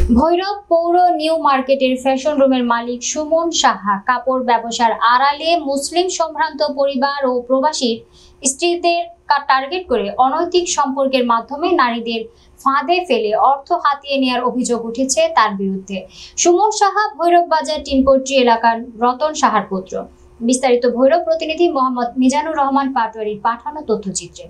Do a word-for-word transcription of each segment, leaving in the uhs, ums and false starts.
ভৈরব পৌর নিউ মার্কেটের ফ্যাশন রুমের মালিক সুমন সাহা কাপড় ব্যবসার আড়ালে মুসলিম সম্ভ্রান্ত পরিবার ও প্রবাসীর স্ত্রীদের টার্গেট করে অনৈতিক সম্পর্কের মাধ্যমে নারীদের ফাঁদে ফেলে অর্থ হাতিয়ে নেওয়ার অভিযোগ উঠেছে তার বিরুদ্ধে। সুমন সাহা ভৈরব বাজার টিনপট্রি এলাকার রতন সাহার পুত্র। বিস্তারিত ভৈরব প্রতিনিধি মোহাম্মদ মিজানুর রহমান পাটোয়ারির পাঠানো তথ্যচিত্রে।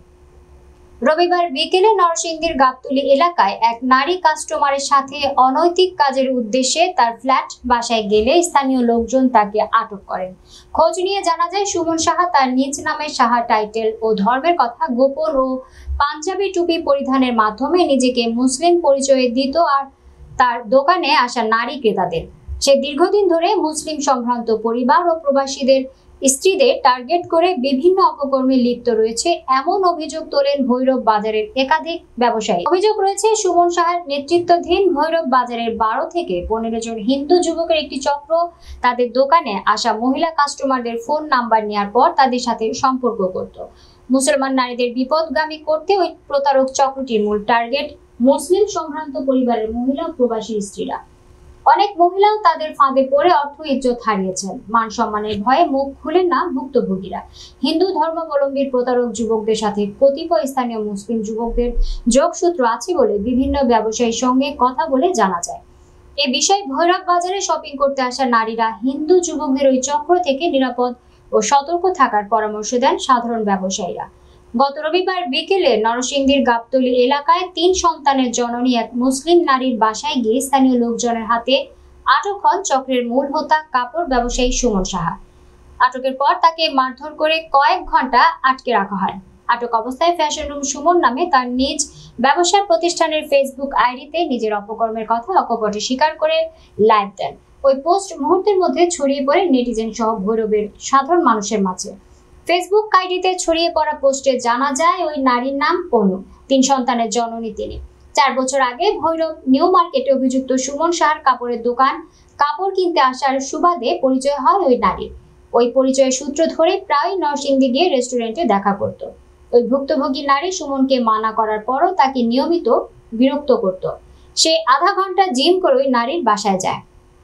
রবিবার বিকেলে নরসিংদীর গাবতলী এলাকায় এক নারী কাস্টমারের সাথে অনৈতিক কাজের উদ্দেশ্যে তার ফ্ল্যাট বাসায় গেলে স্থানীয় লোকজন তাকে আটক করেন। খোঁজ নিয়ে জানা যায় সুমন সাহা তার নিজ নামে সাহা টাইটেল ও ধর্মের কথা গোপন ও পাঞ্জাবি টুপি পরিধানের মাধ্যমে নিজেকে মুসলিম পরিচয় দিত আর তার দোকানে আসা নারী ক্রেতাদের। সে দীর্ঘদিন ধরে মুসলিম সম্ভ্রান্ত পরিবার ও প্রবাসীদের স্ত্রীদের টার্গেট করে বিভিন্ন অপকর্মে লিপ্ত রয়েছে এমন অভিযোগ তোলেন ভৈরব বাজারের একাধিক ব্যবসায়ী। অভিযোগ রয়েছে সুমন সাহার নেতৃত্বাধীন ভৈরব বাজারের বারো থেকে পনেরো জন হিন্দু যুবকের একটি চক্র তাদের দোকানে আসা মহিলা কাস্টমারদের ফোন নাম্বার নেওয়ার পর তাদের সাথে সম্পর্ক করত। মুসলমান নারীদের বিপদগামী করতে ওই প্রতারক চক্রটির মূল টার্গেট মুসলিম সম্ভ্রান্ত পরিবারের মহিলা প্রবাসী স্ত্রীরা। অনেক মহিলাও তাদের ফাঁদে পড়ে অর্থ ইজ্জত হারিয়েছেন। মান সম্মানের ভয়ে মুখ খুলেন না ভুক্তভোগীরা। হিন্দু ধর্মাবলম্বী প্রতারক যুবকদের সাথে কতিপয় স্থানীয় মুসলিম যুবকদের যোগসূত্র আছে বলে বিভিন্ন ব্যবসায়ীর সঙ্গে কথা বলে জানা যায়। এ বিষয়ে ভৈরব বাজারে শপিং করতে আসা নারীরা হিন্দু যুবকদের ওই চক্র থেকে নিরাপদ ও সতর্ক থাকার পরামর্শ দেন সাধারণ ব্যবসায়ীরা। গত রবিবার বিকেলে নরসিংদীর গাবতলী এলাকায় তিন সন্তানের জননী এক মুসলিম নারীর বাসায় গিয়ে স্থানীয় লোকজনের হাতে আটক হন চক্রের মূল হোতা কাপড় ব্যবসায়ী সুমন সাহা। আটকের পর তাকে মারধর করে কয়েক ঘন্টা আটকে রাখা হয়। আটক অবস্থায় ফ্যাশন রুম সুমন নামে তার নিজ ব্যবসার প্রতিষ্ঠানের ফেসবুক আইডিতে নিজের অপকর্মের কথা অকপটে স্বীকার করে লাইভ দেন। ওই পোস্ট মুহূর্তের মধ্যে ছড়িয়ে পড়ে নেটিজেন সহ ভৈরবের সাধারণ মানুষের মাঝে। ফেসবুক আইডিতে ছড়িয়ে পড়া পোস্টে জানা যায় ওই নারীর নাম অনু, তিন সন্তানের জননী তিনি। চার বছর আগে ভৈরব নিউ মার্কেটে অভিযুক্ত সুমন সাহার কাপড়ের দোকান কাপড় কিনতে আসার সুবাদে পরিচয় হয় ওই নারীর। ওই পরিচয়ের সূত্র ধরে প্রায় নরসিংদী গিয়ে রেস্টুরেন্টে দেখা করত। ওই ভুক্তভোগী নারী সুমনকে মানা করার পরও তাকে নিয়মিত বিরক্ত করত। সে আধা ঘন্টা জিম করে ওই নারীর বাসায় যায়।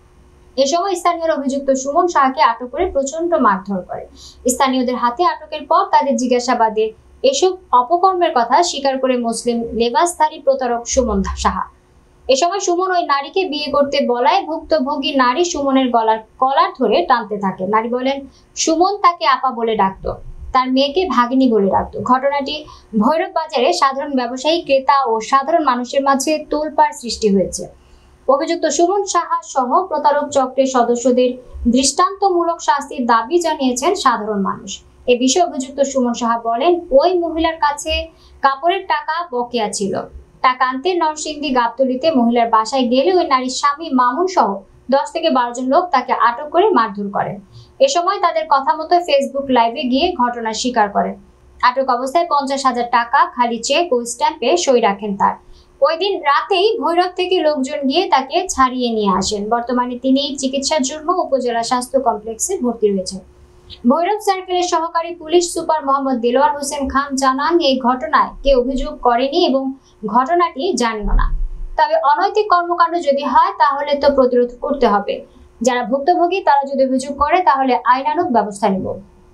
এ সময় স্থানীয়রা অভিযুক্ত সুমন সাহাকে আটক করে প্রচন্ড মারধর করে। স্থানীয়দের হাতে আটকের পর তাদের জিজ্ঞাসাবাদে এসব অপকর্মের কথা স্বীকার করে মুসলিম লেবাসধারী প্রতারক সুমন সাহা। এ সময় সুমন ওই নারীকে বিয়ে করতে বলায় ভুক্তভোগী নারী সুমনের গলার কলার ধরে টানতে থাকে। নারী বলেন সুমন তাকে আপা বলে ডাকতো, তার মেয়েকে ভাগিনী বলে ডাকতো। ঘটনাটি ভৈরব বাজারে সাধারণ ব্যবসায়ী, ক্রেতা ও সাধারণ মানুষের মাঝে তোলপাড় সৃষ্টি হয়েছে। অভিযুক্ত সুমন সাহা সহ প্রতারক চক্রের সদস্যদের দৃষ্টান্তমূলক শাস্তির দাবি জানিয়েছেন সাধারণ মানুষ। এ বিষয়ে অভিযুক্ত সুমন সাহা বলেন ওই মহিলার কাছে কাপড়ের টাকা বকেয়া ছিল। টাকা আনতে নরসিংদী গাবতলীতে মহিলার বাসায় গেলে ওই নারীর স্বামী মামুন সহ দশ থেকে বারো জন লোক তাকে আটক করে মারধর করেন। এ সময় তাদের কথা মতো ফেসবুক লাইভে গিয়ে ঘটনা স্বীকার করেন। আটক অবস্থায় পঞ্চাশ হাজার টাকা খালি চেক ও স্ট্যাম্পে সই রাখেন তার। ওই দিন রাতেই ভৈরব থেকে লোকজন গিয়ে তাকে ছাড়িয়ে নিয়ে আসেন। বর্তমানে তিনি চিকিৎসার জন্য উপজেলা স্বাস্থ্য কমপ্লেক্সে ভর্তি রয়েছেন। ভৈরব সার্কেলের সহকারী পুলিশ সুপার মোহাম্মদ দেলোয়ার হোসেন খান জানান এই ঘটনায় কেউ অভিযোগ করেনি এবং ঘটনাটি জানিও না। তবে অনৈতিক কর্মকাণ্ড যদি হয় তাহলে তো প্রতিরোধ করতে হবে। যারা ভুক্তভোগী তারা যদি অভিযোগ করে তাহলে আইনানুগ ব্যবস্থা নেব।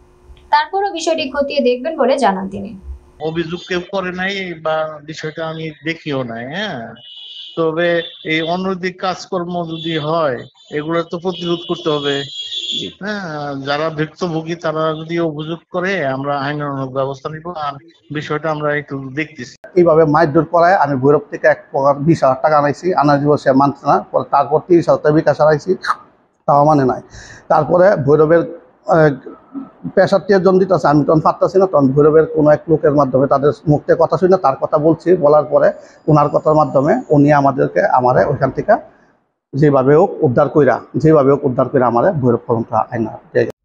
তারপরও বিষয়টি খতিয়ে দেখবেন বলে জানান তিনি। অভিযোগ কেউ করে নাই বা বিষয়টা আমি দেখিও নাই। হ্যাঁ, তবে এই অনৈতিক কাজকর্ম যদি হয় এগুলো তো প্রতিরোধ করতে হবে। হ্যাঁ, যারা ভুক্তভোগী তারা যদি অভিযোগ করে আমরা আইনানুগ ব্যবস্থা নিব। আর বিষয়টা আমরা একটু দেখতেছি। এইভাবে মারধর করায় আমি ভৈরব থেকে এক প্রকার বিশ হাজার টাকা আনাইছি, আনার জীবন সে মানছে না। তারপর তিরিশ হাজার টাকা বিকাশ আনাইছি, তাও মানে নাই। তারপরে ভৈরবের পেশার জন দিতে আছে, আমি তখন পারতাছি না। তখন ভৈরবের কোনো এক লোকের মাধ্যমে তাদের মুখ থেকে কথা শুনে তার কথা বলছি, বলার পরে ওনার কথার মাধ্যমে উনি আমাদেরকে আমারে ওইখান থেকে যেভাবে হোক উদ্ধার কইরা যেভাবে হোক উদ্ধার করে আমারে ভৈরব পর্যন্ত আইনা